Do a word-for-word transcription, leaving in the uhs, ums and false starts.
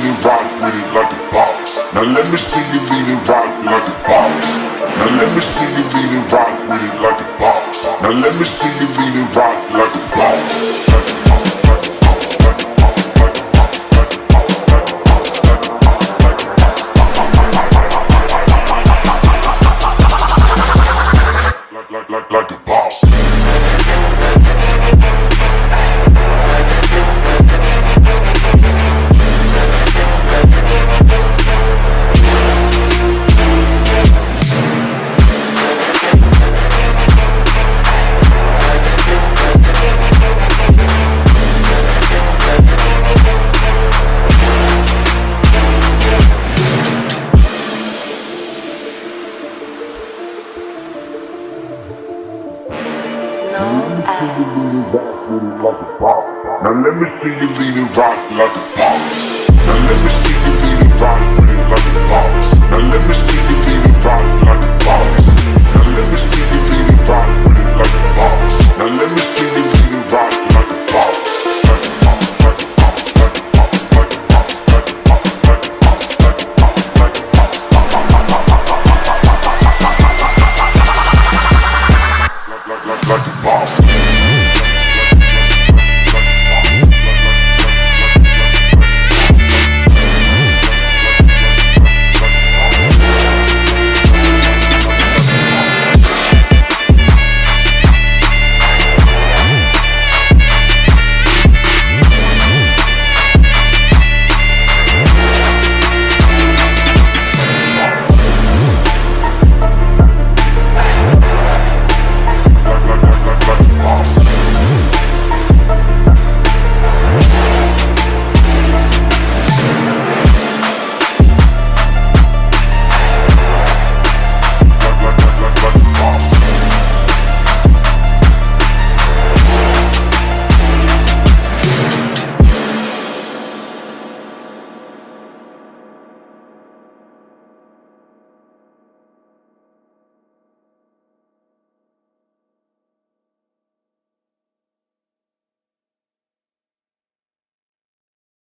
and rock with it like a boss. Now let me see you lean and rock like a boss. Now let me see you lean and rock with it like a boss. Now let me see you lean and rock like a boss. Like, like, like a boss. Now let me see you lean and rock like a boss.